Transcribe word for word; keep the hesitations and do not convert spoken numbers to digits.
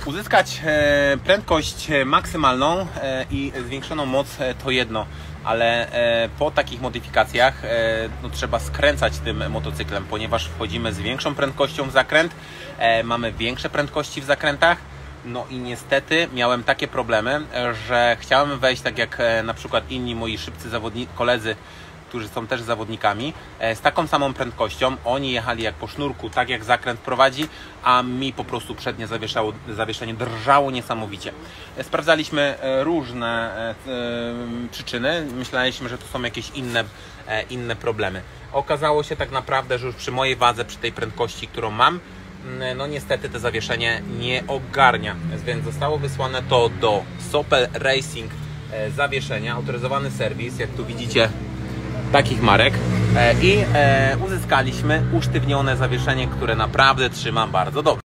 Uzyskać prędkość maksymalną i zwiększoną moc to jedno, ale po takich modyfikacjach no, trzeba skręcać tym motocyklem, ponieważ wchodzimy z większą prędkością w zakręt, mamy większe prędkości w zakrętach. No i niestety miałem takie problemy, że chciałem wejść tak jak na przykład inni moi szybcy zawodnicy, koledzy, którzy są też zawodnikami, z taką samą prędkością. Oni jechali jak po sznurku, tak jak zakręt prowadzi, a mi po prostu przednie zawieszało, zawieszenie drżało niesamowicie. Sprawdzaliśmy różne przyczyny, myśleliśmy, że to są jakieś inne, inne problemy. Okazało się tak naprawdę, że już przy mojej wadze, przy tej prędkości, którą mam, no niestety to zawieszenie nie ogarnia, więc zostało wysłane to do Sopel Racing zawieszenia, autoryzowany serwis, jak tu widzicie, takich marek, i uzyskaliśmy usztywnione zawieszenie, które naprawdę trzyma bardzo dobrze.